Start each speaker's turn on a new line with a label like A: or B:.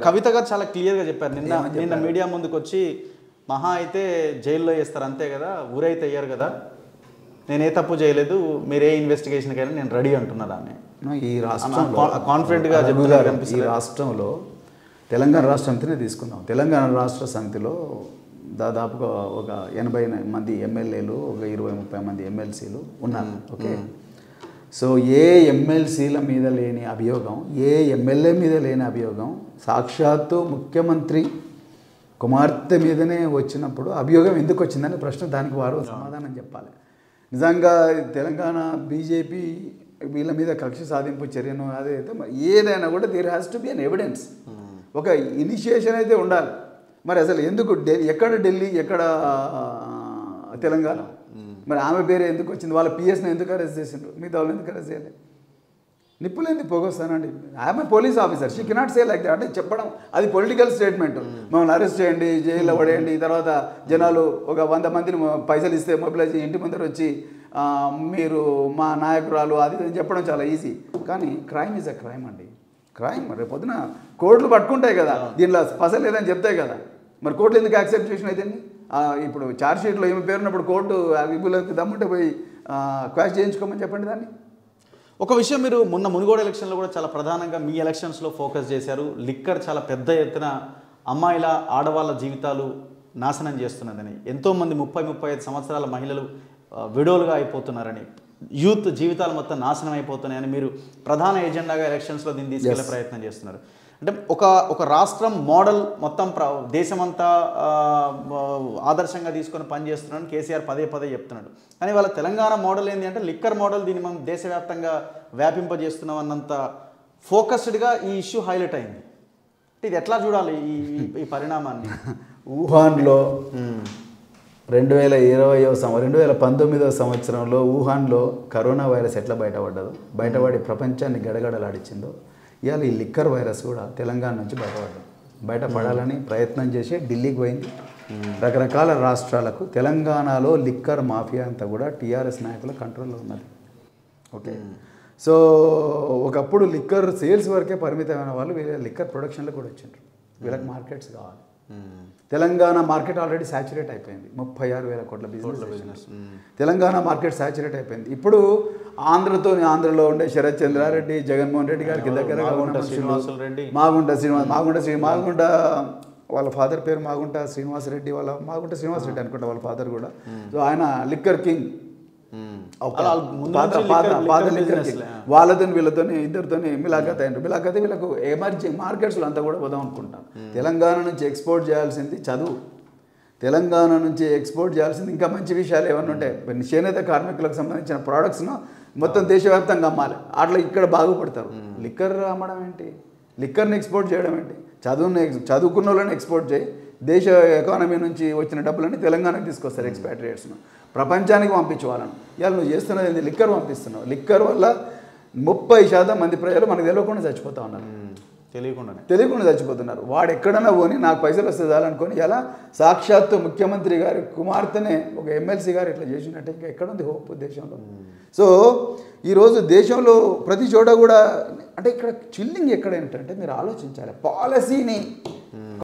A: కవిత గారు చాలా క్లియర్గా చెప్పారు నిన్న మీడియా ముందుకు వచ్చి మహా అయితే జైల్లో వేస్తారు అంతే కదా, ఊరైతే అయ్యారు కదా, నేను ఏ తప్పు చేయలేదు, మీరే ఇన్వెస్టిగేషన్కి అయినా నేను రెడీ అంటున్నారు ఆమె.
B: ఈ రాష్ట్రంలో
A: కాన్ఫిడెంట్గా చెప్తున్నారు.
B: ఈ రాష్ట్రంలో తెలంగాణ రాష్ట్ర సమితినే తీసుకుందాం. తెలంగాణ రాష్ట్ర సమితిలో దాదాపుగా ఒక 80 మంది ఎమ్మెల్యేలు, ఒక 20-30 మంది ఎమ్మెల్సీలు ఉన్నారు. ఓకే, సో ఏ ఎమ్మెల్సీల మీద లేని అభియోగం, ఏ ఎమ్మెల్యే మీద లేని అభియోగం సాక్షాత్తు ముఖ్యమంత్రి కుమార్తె మీదనే వచ్చినప్పుడు అభియోగం ఎందుకు వచ్చిందని ప్రశ్న, దానికి వారు సమాధానం చెప్పాలి. నిజంగా తెలంగాణ బీజేపీ వీళ్ళ మీద కక్ష సాధింపు చర్యను అదైతే ఏదైనా కూడా there has to be an evidence, ఒక ఇనిషియేషన్ అయితే ఉండాలి. మరి అసలు ఎందుకు ఎక్కడ ఢిల్లీ, ఎక్కడ తెలంగాణ, మరి ఆమె పేరు ఎందుకు వచ్చింది, వాళ్ళ పిఎస్ని ఎందుకు అరెస్ట్ చేసిండ్రు, మిగతా వాళ్ళు ఎందుకు అరెస్ట్ చేయలేదు? నిప్పులేంది పోగొస్తానండి. ఆమె police officer, she cannot say like that. అంటే చెప్పడం అది పొలిటికల్ స్టేట్మెంట్. మమ్మల్ని అరెస్ట్ చేయండి, జైల్లో పడేయండి, తర్వాత జనాలు ఒక 100 మందిని పైసలు ఇస్తే మొబిలైజ్ ఇంటి ముందర వచ్చి మీరు మా నాయకురాలు అది అని చెప్పడం చాలా ఈజీ. కానీ క్రైమ్ ఈజ్ అ క్రైమ్ అండి. క్రైమ్ రేపు పొద్దున కోర్టులు పట్టుకుంటాయి కదా, దీనిలో పసలు లేదని చెప్తాయి కదా, మరి కోర్టులు ఎందుకు యాక్సెప్ట్ చేసిన అయితే? ఇప్పుడు ఛార్జ్ షీట్లో ఏమి పేరున్నప్పుడు కోర్టు విభులకి దమ్ముంటే పోయి క్వాష్ చేయించుకోమని చెప్పండి దాన్ని.
A: ఒక విషయం, మీరు మొన్న మునుగోడు ఎలక్షన్లో కూడా చాలా ప్రధానంగా మీ ఎలక్షన్స్లో ఫోకస్ చేశారు. లిక్కర్ చాలా పెద్ద ఎత్తున అమ్మాయిల ఆడవాళ్ళ జీవితాలు నాశనం చేస్తున్నదని, ఎంతోమంది 30-35 సంవత్సరాల మహిళలు విడోలుగా అయిపోతున్నారని, యూత్ జీవితాలు మొత్తం నాశనం అయిపోతున్నాయని మీరు ప్రధాన ఎజెండాగా ఎలక్షన్స్లో దీన్ని తీసుకెళ్లే ప్రయత్నం చేస్తున్నారు. అంటే ఒక రాష్ట్రం మోడల్ మొత్తం దేశమంతా ఆదర్శంగా తీసుకొని పనిచేస్తున్నాడని కేసీఆర్ పదే చెప్తున్నాడు. కానీ వాళ్ళ తెలంగాణ మోడల్ ఏంటి అంటే లిక్కర్ మోడల్, దీన్ని మనం దేశవ్యాప్తంగా వ్యాపింపజేస్తున్నాం అన్నంత ఫోకస్డ్గా ఈ ఇష్యూ హైలైట్ అయింది. ఇది ఎట్లా చూడాలి ఈ పరిణామాన్ని?
B: వుహాన్లో 2019వ సంవత్సరంలో వుహాన్లో కరోనా వైరస్ ఎట్లా బయటపడి ప్రపంచాన్ని గడగడలాడించిందో, ఇవాళ ఈ లిక్కర్ వైరస్ కూడా తెలంగాణ నుంచి బయటపడాలని ప్రయత్నం చేసి ఢిల్లీకి పోయింది. రకరకాల రాష్ట్రాలకు. తెలంగాణలో లిక్కర్ మాఫియా అంతా కూడా టీఆర్ఎస్ నాయకుల కంట్రోల్లో ఉన్నది. ఓకే, సో ఒకప్పుడు లిక్కర్ సేల్స్ వరకే పరిమితమైన వాళ్ళు వీళ్ళ లిక్కర్ ప్రొడక్షన్లో కూడా వచ్చిండ్రు. వీళ్ళకి మార్కెట్స్ కావాలి. తెలంగాణ మార్కెట్ ఆల్రెడీ సాచురేట్ అయిపోయింది. 36,000 కోట్ల బిజినెస్ తెలంగాణ మార్కెట్ సాచురేట్ అయిపోయింది. ఇప్పుడు ఆంధ్రలో ఉండే శరత్ చంద్రారెడ్డి, జగన్మోహన్ రెడ్డి గారికి దగ్గరగా మాగుంట వాళ్ళ ఫాదర్ పేరు మాగుంట శ్రీనివాసరెడ్డి, మాగుంట శ్రీనివాసరెడ్డి అనుకుంటా వాళ్ళ ఫాదర్ కూడా. సో ఆయన లిక్కర్ కింగ్, వాళ్ళతో వీళ్ళతో ఇద్దరితో మిలాఖత్ అయినారు. మిలాఖత్ వీళ్ళకు ఎమర్జింగ్ మార్కెట్స్లో అంతా కూడా పోదాం అనుకుంటాం. తెలంగాణ నుంచి ఎక్స్పోర్ట్ చేయాల్సింది చదువు, తెలంగాణ నుంచి ఎక్స్పోర్ట్ చేయాల్సింది ఇంకా మంచి విషయాలు ఏమన్నా ఉంటాయి. చేనేత కార్మికులకు సంబంధించిన ప్రోడక్ట్స్ను మొత్తం దేశవ్యాప్తంగా అమ్మాలి, అట్లా ఇక్కడ బాగుపడతారు. లిక్కర్ అమ్మడం ఏంటి, లిక్కర్ని ఎక్స్పోర్ట్ చేయడం ఏంటి? చదువుకున్న వాళ్ళని ఎక్స్పోర్ట్ చేయి, దేశ ఎకానమీ నుంచి వచ్చిన డబ్బులని తెలంగాణకి తీసుకొస్తారు ఎక్స్పాట్రియేట్స్ను, ప్రపంచానికి పంపించుకోవాలని. ఇవాళ నువ్వు చేస్తున్నది ఏంటి? లిక్కర్ పంపిస్తున్నావు. లిక్కర్ వల్ల 30% మంది ప్రజలు మనకు తెలియకుండా చచ్చిపోతూ ఉన్నారు, తెలియకుండా చచ్చిపోతున్నారు. వాడు ఎక్కడన్నా పోని నాకు పైసలు వస్తే చాలనుకొని ఇలా సాక్షాత్తు ముఖ్యమంత్రి గారి కుమార్తెనే ఒక ఎమ్మెల్సీ గారు ఇట్లా చేసినట్టే ఇంకా ఎక్కడుంది హోప్ దేశంలో? సో ఈరోజు దేశంలో ప్రతి చోట కూడా అంటే ఇక్కడ చిల్లింగ్ ఎక్కడ ఏంటంటే మీరు ఆలోచించాలి, పాలసీని